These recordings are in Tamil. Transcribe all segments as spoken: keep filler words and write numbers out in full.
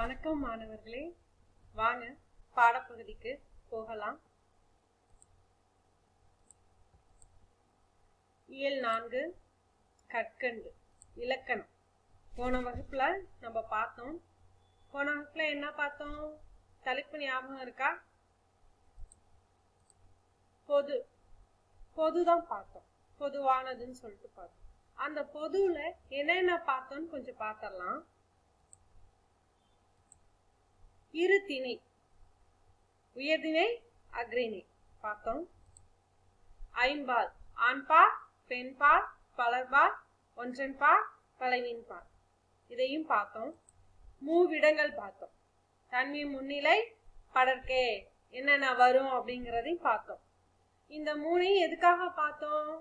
வணக்கம் மாணவர்களே, வாங்க பாடப்பகுதிக்கு போகலாம். இயல் நான்கு கற்கண்டு இலக்கணம். போன வகுப்புல நம்ம பார்த்தோம். போன வகுப்புல என்ன பார்த்தோம்? தலைப்பு ஞாபகம் இருக்கா? பொது பொதுதான் பார்த்தோம். பொதுவானதுன்னு சொல்லிட்டு பார்த்தோம். அந்த பொதுல என்னென்ன பார்த்தோம்னு கொஞ்சம் பார்த்தரலாம். இரு திணை, உயர்திணை அக்ரிணை பார்த்தோம். ஐம்பால், ஆண்பால், பெண்பால், பலர்பால், ஒன்றன்பால், பலவின்பால், இதையும் பார்த்தோம். மூவிடங்கள் பார்த்தோம். தன்மை, முன்னிலை, படர்க்கே என்னென்ன வரும் அப்படிங்கறதையும் பார்த்தோம். இந்த மூணையும் எதுக்காக பார்த்தோம்?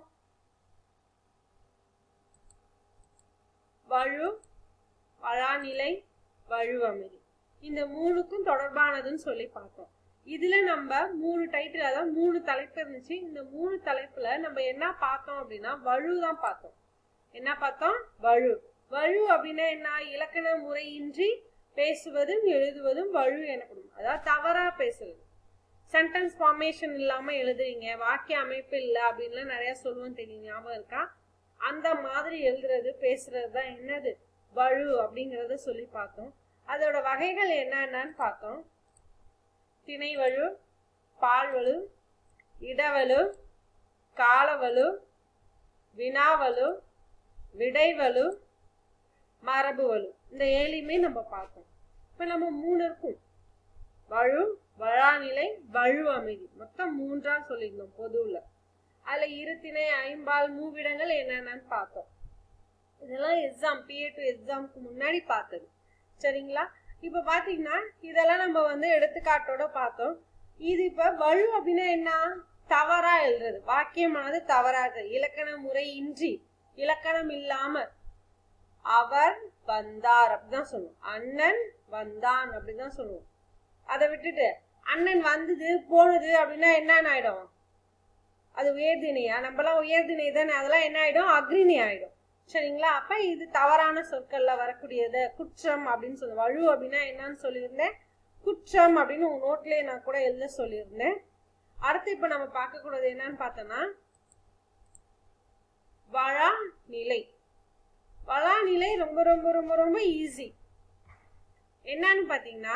வழு, வழாநிலை, வழுவமைதி, இந்த மூணுக்கும் தொடர்பானதுன்னு சொல்லி பார்த்தோம். இதுல நம்ம மூணு டைட்டில், அதாவது மூணு தலைப்பு இருந்துச்சு. இந்த மூணு தலைப்புல நம்ம என்ன பார்த்தோம் அப்படின்னா வழுதான் பார்த்தோம். என்ன பார்த்தோம்? வழு. வழு அப்படின்னா என்ன? இலக்கண முறையின்றி பேசுவதும் எழுதுவதும் வழு எனப்படும். அதாவது தவறா பேசுறது, சென்டென்ஸ் ஃபார்மேஷன் இல்லாம எழுதுறீங்க, வாக்கிய அமைப்பு இல்ல அப்படின்லாம் நிறைய சொல்லுவோம், தெரியும், ஞாபகம் இருக்கா? அந்த மாதிரி எழுதுறது, பேசுறது தான் என்னது? வழு அப்படிங்கறத சொல்லி பார்த்தோம். அதோட வகைகள் என்னன்னு பார்த்தோம். திணைவழு, பால்வழு, இடவழு, காலவழு, வினாவழு, விடைவழு, மரபுவழு, இந்த ஏழையுமே நம்ம பார்த்தோம். இப்ப நம்ம மூணு இருக்கும். வழு, வழாநிலை, வழு அமைதி, மொத்தம் மூன்றா சொல்லியிருந்தோம் பொதுவுல. அதுல இரு திணை, ஐம்பால், மூவிடங்கள் என்னென்னு பார்த்தோம். இதெல்லாம் எக்ஸாம், பிஏ டு எக்ஸாமுக்கு முன்னாடி பார்த்தது, சரிங்களா? இப்ப பாத்தீங்கன்னா இதெல்லாம் நம்ம வந்து எடுத்துக்காட்டோட பார்த்தோம். இது இப்ப வழு அப்படின்னா என்ன? தவறா எழுதுறது, வாக்கியமானது தவறா எழுதுறது, இலக்கண முறை இன்றி, இலக்கணம் இல்லாம. அவர் வந்தார் அப்படிதான் சொல்லுவோம், அண்ணன் வந்தான் அப்படிதான் சொல்லுவோம். அதை விட்டுட்டு அண்ணன் வந்தது போனது அப்படின்னா என்னன்னு ஆயிடும்? அது உயர்திணையா? நம்மளாம் உயர்திணை தானே, அதெல்லாம் என்ன ஆயிடும்? அக்ரிணை ஆயிடும், சரிங்களா? அப்ப இது தவறான சொற்கள்ல வரக்கூடியது குற்றம் அப்படின்னு சொல்லுவேன். வழு அப்படின்னா என்னன்னு சொல்லியிருந்தேன், குற்றம் அப்படின்னு உங்க நோட்லயே நான் கூட எழுத சொல்லியிருந்தேன். அடுத்து இப்ப நம்ம பார்க்க கூடாது என்னன்னு பார்த்தோம்னா வழா நிலை. வழா நிலை ரொம்ப ரொம்ப ரொம்ப ரொம்ப ஈஸி. என்னன்னு பாத்தீங்கன்னா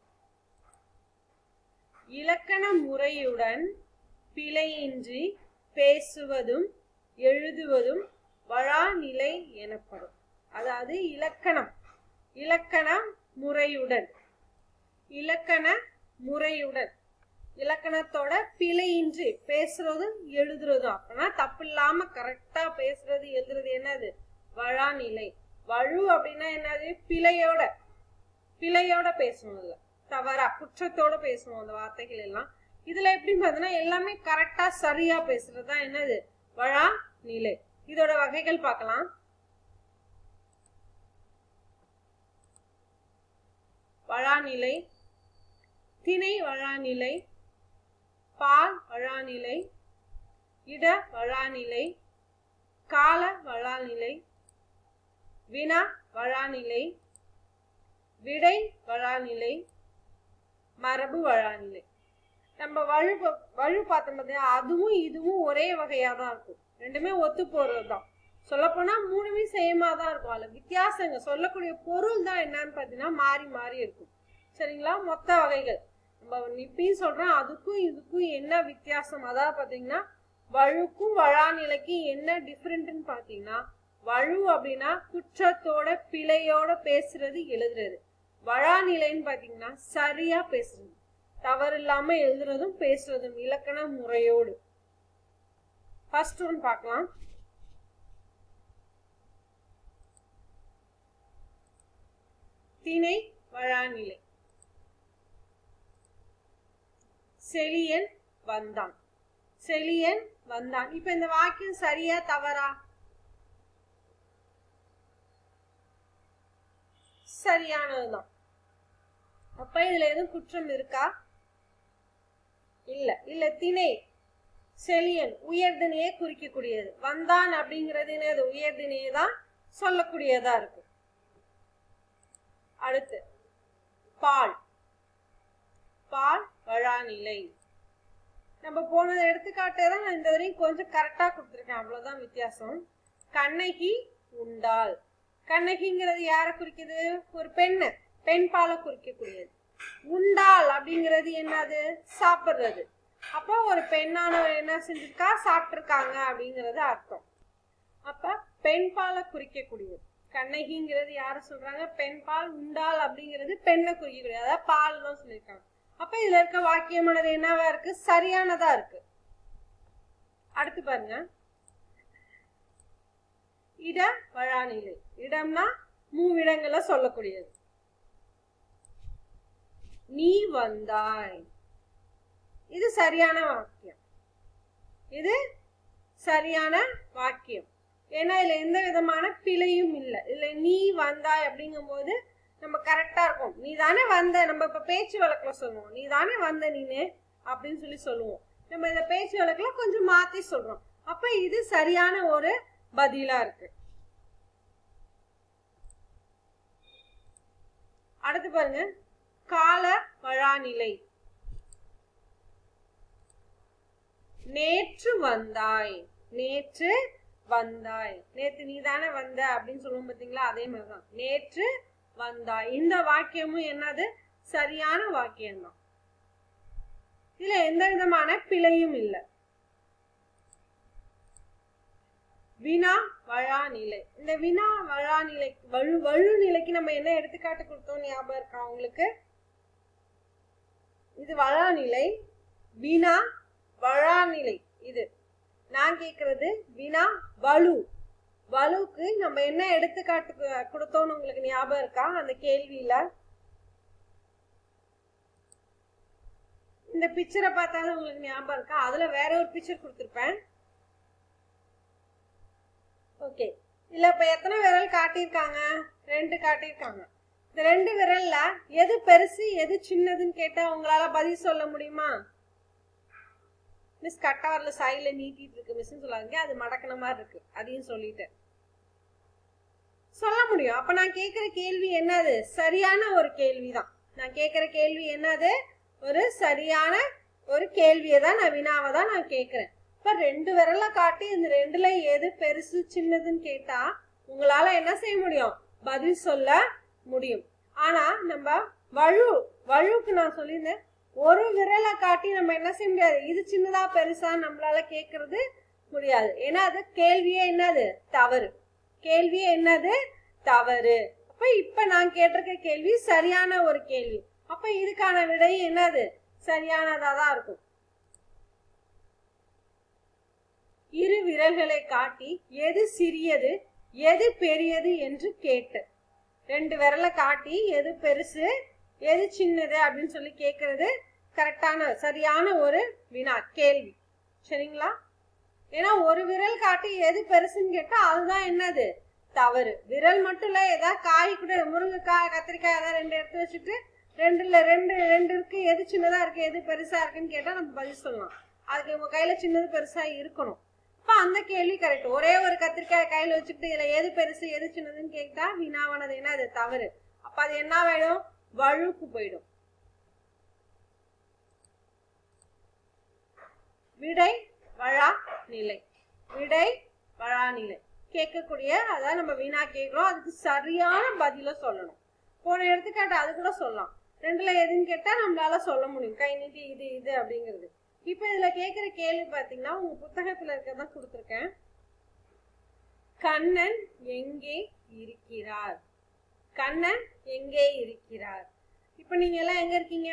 இலக்கண முறையுடன் பிழையின்றி பேசுவதும் எழுதுவதும் வழாநிலை எனப்படும். அதாவது இலக்கணம், இலக்கண முறையுடன், இலக்கண முறையுடன், இலக்கணத்தோட பிழையின்றி பேசுறதும் எழுதுறதும், அப்படின்னா தப்பு இல்லாம கரெக்டா பேசுறது எழுதுறது என்னது? வழாநிலை. வழு அப்படின்னா என்னது? பிழையோட, பிழையோட பேசணும், இல்ல தவறா குற்றத்தோட பேசணும் அந்த வார்த்தைகள் எல்லாம். இதுல எப்படி பார்த்தீங்கன்னா எல்லாமே கரெக்டா சரியா பேசுறதுதான் என்னது? வழாநிலை. இதோட வகைகள் பார்க்கலாம். வழாநிலை, திணை வழாநிலை, பால் வழாநிலை, இட வழாநிலை, கால வழாநிலை, வினா வழாநிலை, விடை வழாநிலை, மரபு வழாநிலை. நம்ம வழு வழு பார்த்தோம் பார்த்தீங்கன்னா அதுவும் இதுவும் ஒரே வகையா தான் இருக்கும், ரெண்டுமே ஒத்து போறதுதான். சொல்ல போனா மூணுமே சேமா தான் இருக்கும். அதுல வித்தியாசங்க, சொல்லக்கூடிய பொருள் தான் என்னன்னு பாத்தீங்கன்னா மாறி மாறி இருக்கும், சரிங்களா? மொத்த வகைகள் நம்ம இப்பயும் சொல்றோம், அதுக்கும் இதுக்கும் என்ன வித்தியாசம், அதாவது பாத்தீங்கன்னா வழுக்கும் வழாநிலைக்கும் என்ன டிஃபரெண்ட்னு பாத்தீங்கன்னா, வழு அப்படின்னா குற்றத்தோட பிழையோட பேசுறது எழுதுறது, வழாநிலைன்னு பாத்தீங்கன்னா சரியா பேசுறது, தவறு இல்லாம எழுதுறதும் பேசுறதும் இலக்கண முறையோடு. ஃபர்ஸ்ட் ஒன் பார்க்கலாம். திணை வழாநிலை. செழியன் வந்தான், செழியன் வந்தான். இப்ப இந்த வாக்கியம் சரியா தவறா? சரியானதுதான். அப்ப இதுல எதுவும் குற்றம் இருக்கா? இல்ல. இல்ல திணை செழியன் உயர்திணையை குறிக்கக்கூடியது, வந்தான் அப்படிங்கிறது என்னது? உயர்திணையை தான் சொல்லக்கூடியதா இருக்கு. அடுத்து பால் பால் வழாநிலை. நம்ம போனது எடுத்துக்காட்டே தான் நான் இந்த வரையும் கொஞ்சம் கரெக்டா கொடுத்துருக்கேன், அவ்வளவுதான் வித்தியாசம். கண்ணகி உண்டாள். கண்ணகிங்கிறது யாரை குறிக்குது? ஒரு பெண்ணு, பெண் பாலை குறிக்கக்கூடியது. உண்டாள் அப்படிங்கிறது என்னது? சாப்பிடுறது. அப்ப ஒரு பெண்ணானவர் என்ன செஞ்சிருக்கா? சாப்பிட்டிருக்காங்க அப்படிங்கறது அர்த்தம். அப்ப பெண் பாலை குறிக்கக்கூடியது. கண்ணகிங்கிறது யார சொல்றாங்க? பெண் பால். உண்டாள் அப்படிங்கிறது பெண்ணை குறிக்கக்கூடியது, அதாவது பால் தான் சொல்லியிருக்காங்க. அப்ப இதுல இருக்க வாக்கியமானது என்னவா இருக்கு? சரியானதா இருக்கு. அடுத்து பாருங்க, இட வழாநிலை. இடம்னா மூவிடங்களை சொல்லக்கூடியது. நீ வந்தாய், இது சரியான வாக்கியம். இது சரியான வாக்கியம். ஏன்னா இதுல எந்த விதமான பிழையும் இல்லை. இதுல நீ வந்தாய் அப்படிங்கும் போது நம்ம கரெக்டா இருக்கும். நீ தானே வந்த, நம்ம இப்ப பேச்சு வழக்குல சொல்லுவோம், நீ தானே வந்த நீனு அப்படின்னு சொல்லி சொல்லுவோம். நம்ம இந்த பேச்சு வழக்குல கொஞ்சம் மாத்தி சொல்றோம். அப்ப இது சரியான ஒரு பதிலா இருக்கு. அடுத்து பாருங்க, கால வழாநிலை. நேற்று வந்தாய், நேற்று வந்தாய். நேற்று நீ தானே வந்த அப்படின்னு சொல்லுவோம் பாத்தீங்களா, அதே மாதிரிதான் நேற்று வந்தாய். இந்த வாக்கியமும் என்னது? சரியான வாக்கியம்தான். இதுல எந்த விதமான பிழையும் இல்லை. வினா வழாநிலை. இந்த வினா வழாநிலை வலு வலு நிலைக்கு நம்ம என்ன எடுத்துக்காட்டு கொடுத்தோம் ஞாபகம் இருக்கா உங்களுக்கு? இது வழாநிலை, வினா வழாநிலை. இது நான் கேக்குறது வினா வலு. வலுக்கு நம்ம என்ன எடுத்துக்காட்டு கொடுத்தோம்னு உங்களுக்கு ஞாபகம் இருக்கா? அந்த கேள்வியில இந்த பிக்சரை பார்த்தாலும் உங்களுக்கு ஞாபகம் இருக்கா? அதுல வேற ஒரு பிக்சர் கொடுத்திருப்பேன். ஓகே, இல்ல இப்ப எத்தனை விரல் காட்டியிருக்காங்க? ரெண்டு காட்டியிருக்காங்க. இந்த ரெண்டு விரல்ல எது பெருசு எது சின்னதுன்னு கேட்டா உங்களால பதில் சொல்ல முடியுமா? மிஸ் கட்டாவர்ல சைட்ல நீட்டிட்டு இருக்கு மிஸ் சொல்லாங்க, அது மடக்கின மாதிரி இருக்கு, அதையும் சொல்லிட்டேன். சொல்ல முடியும். அப்ப நான் கேக்குற கேள்வி என்னது? சரியான ஒரு கேள்விதான். நான் கேக்குற கேள்வி என்னது? ஒரு சரியான ஒரு கேள்வியை தான் நான் வினாவை தான் நான் கேக்குறேன். இப்ப ரெண்டு விரல காட்டி இந்த ரெண்டுல எது பெருசு சின்னதுன்னு கேட்டா உங்களால என்ன செய்ய முடியும்? பதில் சொல்ல முடியும். ஆனா நம்ம வலு வலுக்கு நான் சொல்லியிருந்தேன், ஒரு விரலை காட்டி நம்ம என்ன செய்ய முடியாது, இது சின்னதா பெருசா நம்மளால கேக்குறது முடியாது. ஏன்னா அது கேள்வியே என்னது? தவறு. கேள்வியே என்னது? தவறு. அப்ப இப்ப நான் கேட்டிருக்க கேள்வி சரியான ஒரு கேள்வி. அப்ப இதுக்கான விடை என்னது? சரியானதா தான் இருக்கும். இரு விரல்களை காட்டி எது சிறியது எது பெரியது என்று கேட்டு, ரெண்டு விரலை காட்டி எது பெருசு எது சின்னது அப்படின்னு சொல்லி கேட்கறது கரெக்டான சரியான ஒரு வினா கேள்வி. சரிங்களா? ஏன்னா ஒரு விரல் காட்டி எது பெருசுன்னு கேட்டா அதுதான் என்னது? தவறு. விரல் மட்டும் இல்ல, ஏதாவது காய் கூட, முருங்கைக்காய் கத்திரிக்காய் ஏதாவது ரெண்டு எடுத்து வச்சுட்டு ரெண்டுல ரெண்டு ரெண்டு இருக்கு, எது சின்னதா இருக்கு எது பெருசா இருக்குன்னு கேட்டா நம்ம பதில் சொல்லலாம். அதுக்கு உங்க கையில சின்னது பெருசா இருக்கணும். அப்ப அந்த கேள்வி கரெக்ட். ஒரே ஒரு கத்திரிக்காய் கையில வச்சுக்கிட்டு இதுல எது பெருசு எது சின்னதுன்னு கேட்டா வினாவானது என்ன? அது தவறு. அப்ப அது என்ன வேணும்? வழுக்கு போயிடும். விடை வழா நிலை. விடை வழா நிலை கேட்கக்கூடிய, அதாவது நம்ம வினா கேட்கிறோம், அதுக்கு சரியான பதில சொல்லணும். போன எடுத்துக்காட்டு அது கூட சொல்லலாம். ரெண்டுல எதுன்னு கேட்டா நம்மளால சொல்ல முடியும், கை நீட்டி இது இது அப்படிங்கிறது. இப்ப இதுல கேக்குற கேள்வி பாத்தீங்கன்னா உங்க புத்தகத்துல இருக்கதான் கொடுத்திருக்கேன். கண்ணன் எங்கே இருக்கிறார்? கண்ணன் எங்கே இருக்கிறார்? இப்ப நீங்க எல்லாம் எங்க இருக்கீங்க?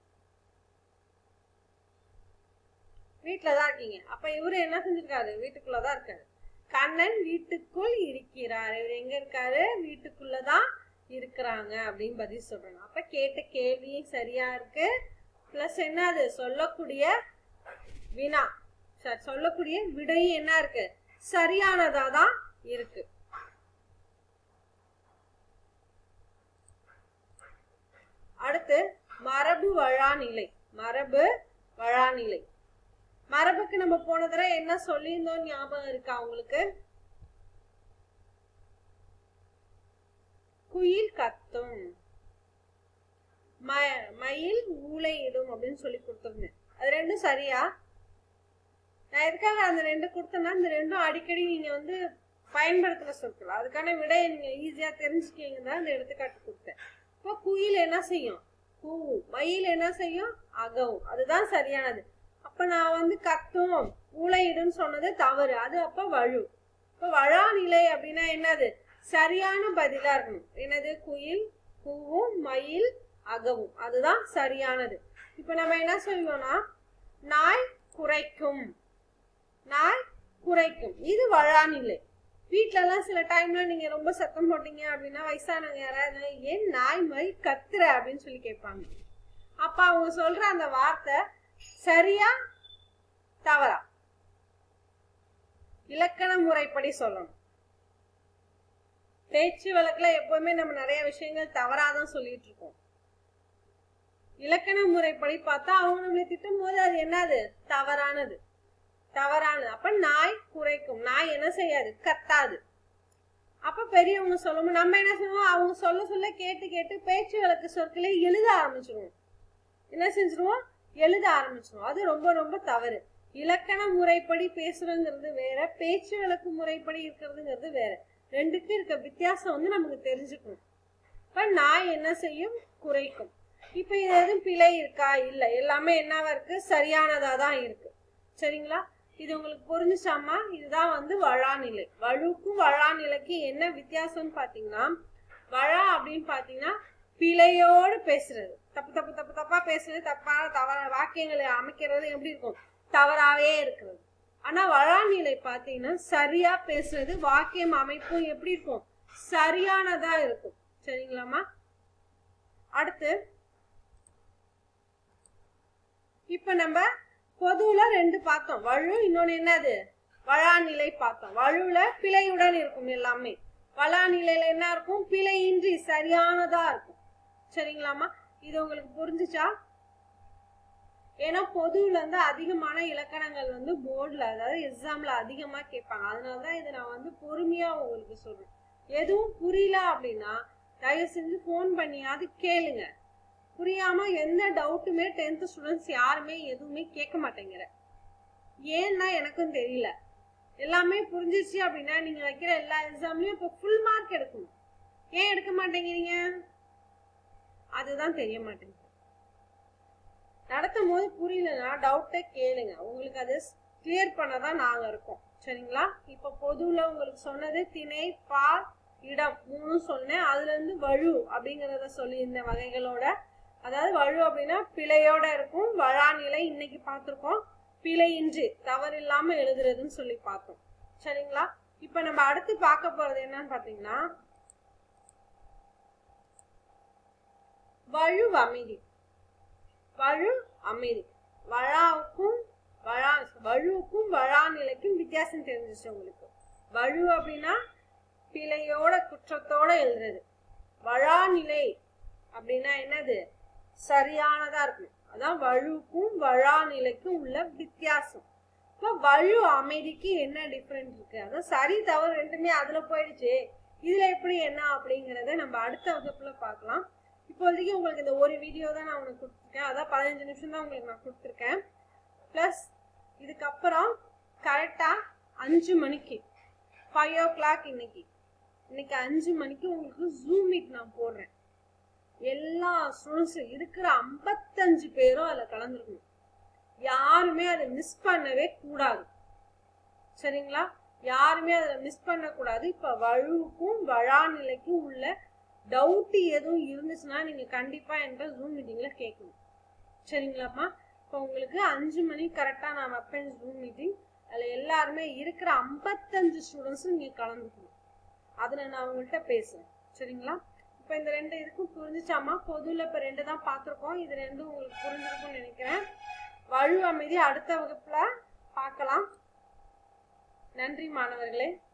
வீட்டுலதான் இருக்கீங்க. அப்ப இவரு என்ன செஞ்சிருக்காரு? வீட்டுக்குள்ளதான் இருக்காரு. கண்ணன் வீட்டுக்குள் இருக்கிறார். இவர் எங்க இருக்காரு? வீட்டுக்குள்ளதான் இருக்கிறாங்க அப்படின்னு பதில் சொல்றாங்க. அப்ப கேட்ட கேள்வியும் சரியா இருக்கு. பிளஸ் என்ன, அது சொல்லக்கூடிய வினா சொல்லக்கூடிய விடையும் என்ன இருக்கு? சரியானதாதான் இருக்கு. அடுத்து மரபு வழாநிலை. மரபு வழாநிலை. மரபுக்கு நம்ம போன தடவை என்ன சொல்லியிருந்தோம் ஞாபகம் இருக்கா உங்களுக்கு? குயில் கத்தும். அப்படின்னு சொல்லி கொடுத்துருந்தேன். அது ரெண்டும் சரியா? நான் எதுக்காக அந்த ரெண்டு கொடுத்தேன்னா இந்த ரெண்டும் அடிக்கடி நீங்க வந்து பயன்படுத்துற சொற்கள், அதுக்கான விடையை நீங்க ஈஸியா தெரிஞ்சுக்கீங்க தான் இந்த எடுத்துக்காட்டு கொடுத்தேன். இப்போ குயில் என்ன செய்யும்? கூவும். மயில் என்ன செய்யும்? அகவும். அதுதான் சரியானது. அப்ப நான் வந்து கத்தும் ஊளையிடும் சொன்னது தவறு. அது அப்ப வழு. இப்ப வழா நிலை அப்படின்னா என்னது? சரியான பதிலா இருக்கணும். என்னது? குயில் கூவும், மயில் அகவும். அதுதான் சரியானது. இப்ப நம்ம என்ன சொல்லுவோம்னா நாய் குரைக்கும், நாய் குரைக்கும். இது வழா நிலை. வீட்டுல எல்லாம் சில டைம்ல நீங்க ரொம்ப சத்தம் போட்டீங்க அப்படின்னா வயசானவங்க யாராவது ஏன் நாய் மாதிரி கத்துற அப்படின்னு சொல்லி கேட்பாங்க. அப்ப அவங்க சொல்ற அந்த வார்த்தை சரியா தவறா? இலக்கண முறைப்படி சொல்லணும். பேச்சு வழக்குல எப்பவுமே நம்ம நிறைய விஷயங்கள் தவறாதான் சொல்லிட்டு இருக்கோம். இலக்கண முறைப்படி பார்த்தா அவங்க நம்மளை திட்டும் போது அது என்னது? தவறானது. தவறானது. அப்ப நாய் குரைக்கும். நாய் என்ன செய்யாது? கத்தாது. அப்ப பெரியவங்க சொல்லுவோம், நம்ம என்ன செய்வோம்? அவங்க சொல்ல சொல்ல கேட்டு கேட்டு பேச்சு வழக்கு சொற்களை எழுத ஆரம்பிச்சிருவோம். என்ன செஞ்சிருவோம்? எழுத ஆரம்பிச்சிருவோம். அது ரொம்ப ரொம்ப தவறு. இலக்கண முறைப்படி பேசுறதுங்கிறது வேற, பேச்சு வழக்கு முறைப்படி இருக்கிறதுங்கிறது வேற. ரெண்டுக்கு இருக்க வித்தியாசம் வந்து நமக்கு தெரிஞ்சுக்கணும். இப்ப நாய் என்ன செய்யும்? குரைக்கும். இப்ப இது எதுவும் பிழை இருக்கா? இல்ல, எல்லாமே என்னவா இருக்கு? சரியானதா தான் இருக்கு. சரிங்களா? இது உங்களுக்கு புரிஞ்சுச்சாமா? இதுதான் வந்து வழா நிலை. வழுக்கும் வழா நிலைக்கு என்ன வித்தியாசம்னு பாத்தீங்கன்னா, வழா அப்படின்னு பாத்தீங்கன்னா பிழையோடு பேசுறது, தப்பு தப்பு தப்பு தப்பா பேசுறது, தப்பான தவற வாக்கியங்களை அமைக்கிறது எப்படி இருக்கும்? தவறாவே இருக்கிறது. ஆனா வழா நிலை பாத்தீங்கன்னா சரியா பேசுறது, வாக்கியம் அமைப்பும் எப்படி இருக்கும்? சரியானதா இருக்கும். சரிங்களாமா? அடுத்து இப்ப நம்ம பொதுவுல ரெண்டு பார்த்தோம். வழு, இன்னொன்னு என்னது? வழா நிலை பார்த்தோம். வழுல பிழையுடன் இருக்கும் எல்லாமே. வழா நிலையில என்ன இருக்கும்? பிழையின்றி சரியானதா இருக்கும். சரிங்களாமா? இது உங்களுக்கு புரிஞ்சுச்சா? ஏன்னா பொதுவுல இருந்து அதிகமான இலக்கணங்கள் வந்து போர்டுல, அதாவது எக்ஸாம்ல அதிகமா கேட்பாங்க. அதனாலதான் இதை நான் வந்து பொறுமையா உங்களுக்கு சொல்றேன். எதுவும் புரியல அப்படின்னா தயவு செஞ்சு போன் பண்ணியாவது கேளுங்க. புரியாம எந்த டவுட்டுமே டென்த் ஸ்டூடெண்ட்ஸ் யாருமே எதுவுமே கேட்க மாட்டேங்கிற. ஏன்னா எனக்கும் தெரியல. எல்லாமே புரிஞ்சிச்சு அப்படின்னா நீங்க வைக்கிற எல்லா எக்ஸாம்லயும் இப்ப ஃபுல் மார்க் எடுக்கணும். ஏன் எடுக்க மாட்டேங்கிறீங்க? அதுதான் தெரிய மாட்டேங்குது. நடத்தும் போது புரியலன்னா டவுட்டை கேளுங்க. உங்களுக்கு அது கிளியர் பண்ணதான் நாங்க இருக்கோம். சரிங்களா? இப்ப பொதுவுல உங்களுக்கு சொன்னது திணை, பால், இடம் மூணு சொன்னேன். அதுல இருந்து வழு அப்படிங்கறத சொல்லி இந்த வகைகளோட, அதாவது வழு அப்படின்னா பிழையோட இருக்கும். வழா நிலை இன்னைக்கு பார்த்திருக்கோம். பிழையின்றி தவறு இல்லாம எழுதுறதுன்னு சொல்லி பார்த்தோம். சரிங்களா? இப்ப நம்ம அடுத்து பார்க்க போறது என்னன்னு பாத்தீங்கன்னா வழு அமைதி. வழு அமைதி. வழாவுக்கும் வழா வழுவுக்கும் வழா நிலைக்கும் வித்தியாசம் தெரிஞ்சிச்சு உங்களுக்கு. வழு அப்படின்னா பிழையோட குற்றத்தோட எழுதுறது. வழா நிலை அப்படின்னா என்னது? சரியானதா இருக்கும். அதான் வழுவுக்கும் வழா நிலைக்கும் உள்ள வித்தியாசம். இப்ப வழு அமைதிக்கு என்ன டிஃபரெண்ட் இருக்கு? அதான் சரி தவறு ரெண்டுமே அதுல போயிடுச்சு. இதுல எப்படி என்ன அப்படிங்கறத நம்ம அடுத்த வகுப்புல பார்க்கலாம். இப்போதைக்கு உங்களுக்கு இந்த ஒரு வீடியோ தான் நான் உங்களுக்கு கொடுத்துருக்கேன். அதான் பதினஞ்சு நிமிஷம் தான் உங்களுக்கு நான் கொடுத்துருக்கேன். பிளஸ் இதுக்கப்புறம் கரெக்டா அஞ்சு மணிக்கு ஃபைவ் ஓ கிளாக் இன்னைக்கு இன்னைக்கு அஞ்சு மணிக்கு உங்களுக்கு ஜூம் மீட் நான் போடுறேன். எல்லா ஸ்டூடெண்ட்ஸும் இருக்கிற ஐம்பத்தஞ்சு பேரும் அதுல கலந்துருக்கணும். யாருமே அதை மிஸ் பண்ணவே கூடாது. சரிங்களா? யாருமே அதை மிஸ் பண்ண கூடாது. இப்ப வழுவுக்கும் வழா நிலைக்கும் உள்ள டவுட் எதுவும் இருந்துச்சுன்னா நீங்க கண்டிப்பா என்கிட்ட ஜூம் மீட்டிங்ல கேட்கணும். சரிங்களாப்பா? இப்போ உங்களுக்கு அஞ்சு மணி கரெக்டா நான் வைப்பேன் ஜூம் மீட்டிங். அதுல எல்லாருமே இருக்கிற ஐம்பத்தஞ்சு ஸ்டூடெண்ட்ஸும் நீங்க கலந்துக்கணும். அதுல நான் உங்கள்கிட்ட பேசுறேன். சரிங்களா? இப்ப இந்த ரெண்டு இதுக்கும் புரிஞ்சுச்சாமா? பொதுல இப்ப ரெண்டு தான் பார்த்திருக்கோம். இது ரெண்டும் உங்களுக்கு புரிஞ்சிருக்கும்னு நினைக்கிறேன். வழு அமைதி அடுத்த வகுப்புல பார்க்கலாம். நன்றி மாணவர்களே.